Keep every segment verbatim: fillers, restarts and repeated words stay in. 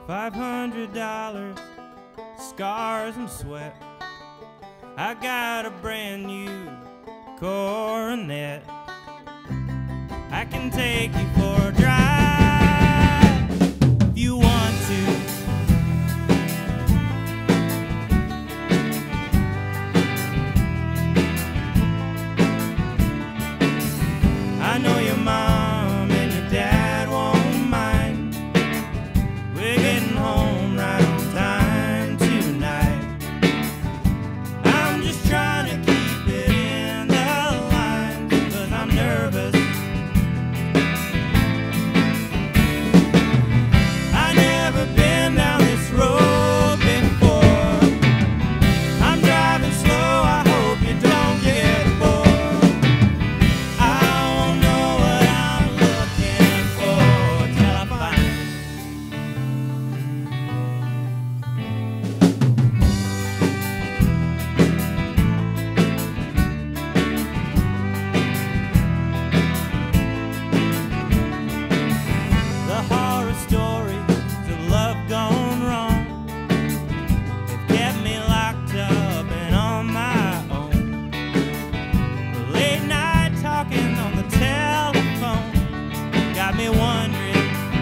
Five hundred dollars, scars and sweat. I got a brand new Coronet. I can take you for a drive if you want to. I know your mom and your dad won't mind. We're getting home right on time tonight. I'm just trying to keep it in the line, 'cause I'm nervous. I've never been down this road before. I'm driving slow, I hope you don't get bored. I don't know what I'm looking for till I find it. The horror stories of love gone wrong have kept me locked up and on my own. The late night talking on the telephone got me wondering.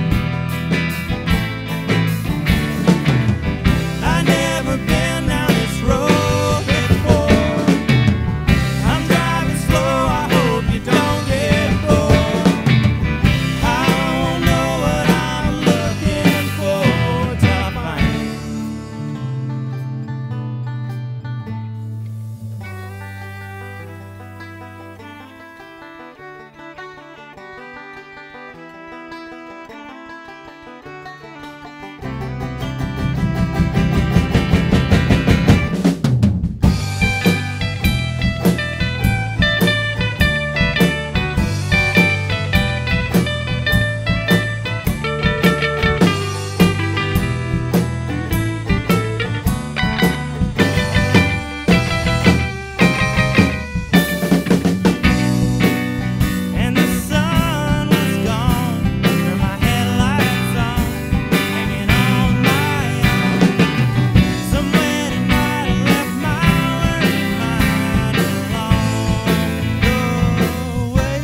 I've never been down this road before. I'm driving slow, I hope you don't get bored. I don't know what I'm looking for till I find it. And the sun was gone, turned my headlights on, hanging on my own. Somewhere tonight I left my worried mind along the way.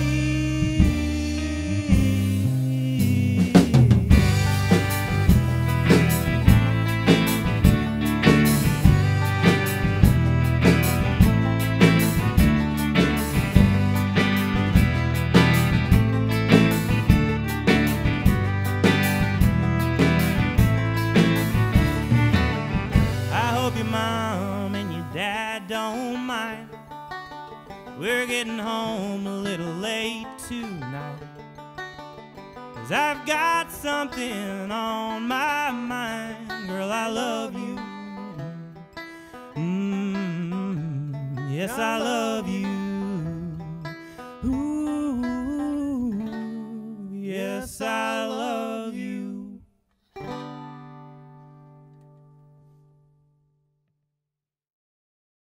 I hope your mom and your dad don't mind. We're getting home a little late tonight, 'cause I've got something on my mind. Girl, I love you. Mm, yes, I love you.